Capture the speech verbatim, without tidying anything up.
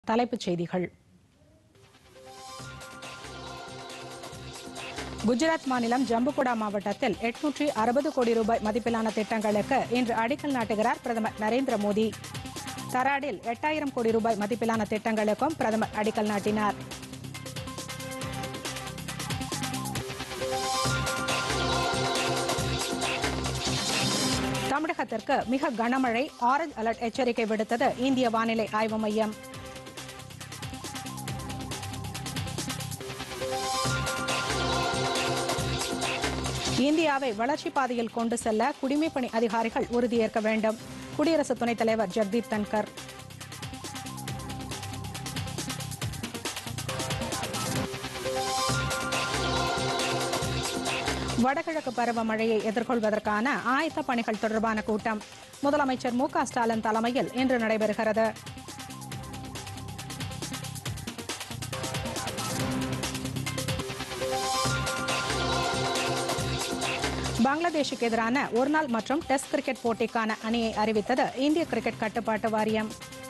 தலைப்புச் செய்திகள். குஜராத் மாநிலம் ஜம்புகுடா மாவட்டத்தில் எட்நூற்றி அறுபது கோடி ரூபாய் மதிப்பிலான திட்டங்களுக்கு இன்று அடிக்கல் நாட்டுகிறார் பிரதமர் நரேந்திர மோடி. தராடில் எட்டாயிரம் கோடி ரூபாய் மதிப்பிலான திட்டங்களுக்கும் பிரதமர் அடிக்கல் நாட்டினார். தமிழகத்திற்கு மிக கனமழை, ஆரஞ்ச் அலர்ட் எச்சரிக்கை விடுத்தது இந்திய வானிலை ஆய்வு மையம். இந்தியாவை வளர்ச்சி பாதையில் கொண்டு செல்ல குடிமைப்பணி அதிகாரிகள் உறுதியேற்க வேண்டும். குடியரசு துணைத் தலைவர் ஜெகதீப் தன்கர். வடகிழக்கு பருவமழையை எதிர்கொள்வதற்கான ஆயத்த பணிகள் தொடர்பான கூட்டம் முதலமைச்சர் மு க ஸ்டாலின் தலைமையில் இன்று நடைபெறுகிறது. பங்களாதேஷுக்கு எதிரான ஒருநாள் மற்றும் டெஸ்ட் கிரிக்கெட் போட்டிக்கான அணியை அறிவித்தது இந்திய கிரிக்கெட் கட்டுப்பாட்டு வாரியம்.